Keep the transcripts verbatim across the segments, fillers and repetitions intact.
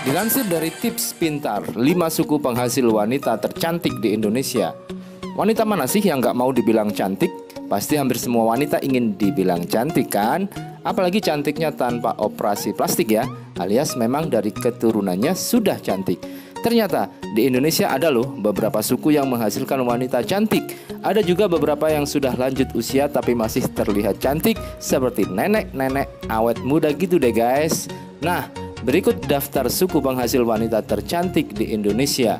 Dilansir dari Tips Pintar, lima suku penghasil wanita tercantik di Indonesia. Wanita mana sih yang gak mau dibilang cantik? Pasti hampir semua wanita ingin dibilang cantik kan? Apalagi cantiknya tanpa operasi plastik ya, alias memang dari keturunannya sudah cantik. Ternyata di Indonesia ada loh beberapa suku yang menghasilkan wanita cantik. Ada juga beberapa yang sudah lanjut usia tapi masih terlihat cantik, seperti nenek-nenek awet muda gitu deh guys. Nah, berikut daftar suku penghasil wanita tercantik di Indonesia.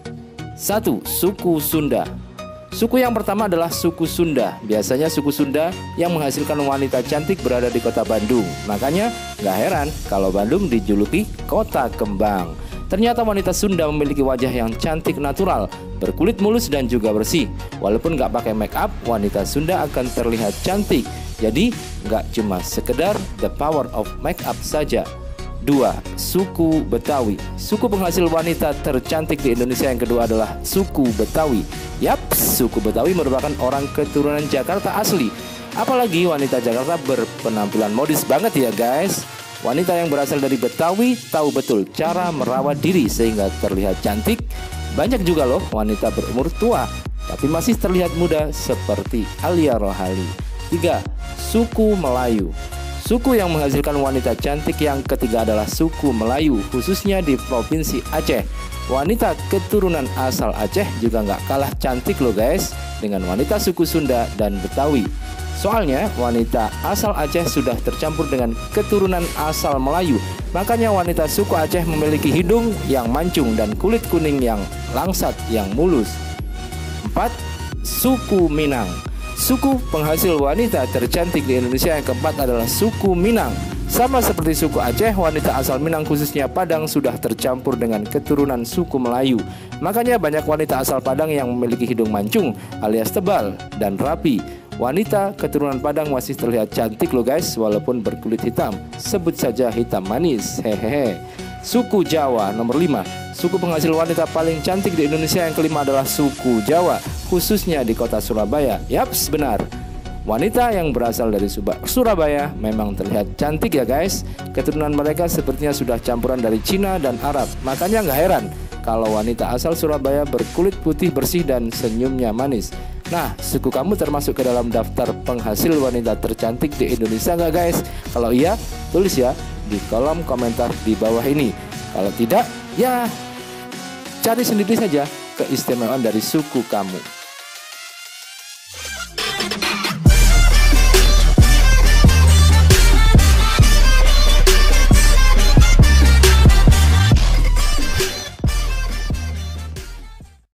Satu. Suku Sunda. Suku yang pertama adalah suku Sunda. Biasanya suku Sunda yang menghasilkan wanita cantik berada di kota Bandung. Makanya gak heran kalau Bandung dijuluki kota kembang. Ternyata wanita Sunda memiliki wajah yang cantik natural, berkulit mulus dan juga bersih. Walaupun gak pakai make up, wanita Sunda akan terlihat cantik. Jadi gak cuma sekedar the power of make up saja. Dua. Suku Betawi. Suku penghasil wanita tercantik di Indonesia yang kedua adalah suku Betawi. Yap, suku Betawi merupakan orang keturunan Jakarta asli. Apalagi wanita Jakarta berpenampilan modis banget ya guys. Wanita yang berasal dari Betawi tahu betul cara merawat diri sehingga terlihat cantik. Banyak juga loh wanita berumur tua tapi masih terlihat muda seperti Alia Rohali. Tiga. Suku Melayu. Suku yang menghasilkan wanita cantik yang ketiga adalah suku Melayu, khususnya di Provinsi Aceh. Wanita keturunan asal Aceh juga nggak kalah cantik loh guys dengan wanita suku Sunda dan Betawi. Soalnya wanita asal Aceh sudah tercampur dengan keturunan asal Melayu. Makanya wanita suku Aceh memiliki hidung yang mancung dan kulit kuning yang langsat yang mulus. Empat. Suku Minang. Suku penghasil wanita tercantik di Indonesia yang keempat adalah suku Minang. Sama seperti suku Aceh, wanita asal Minang khususnya Padang sudah tercampur dengan keturunan suku Melayu. Makanya banyak wanita asal Padang yang memiliki hidung mancung alias tebal dan rapi. Wanita keturunan Padang masih terlihat cantik loh guys, walaupun berkulit hitam. Sebut saja hitam manis, hehehe. Suku Jawa nomor lima. Suku penghasil wanita paling cantik di Indonesia yang kelima adalah suku Jawa, khususnya di kota Surabaya. Yaps, benar. Wanita yang berasal dari Surabaya memang terlihat cantik ya guys. Keturunan mereka sepertinya sudah campuran dari Cina dan Arab. Makanya nggak heran kalau wanita asal Surabaya berkulit putih bersih dan senyumnya manis. Nah, suku kamu termasuk ke dalam daftar penghasil wanita tercantik di Indonesia nggak guys? Kalau iya, tulis ya di kolom komentar di bawah ini. Kalau tidak, ya cari sendiri saja keistimewaan dari suku kamu.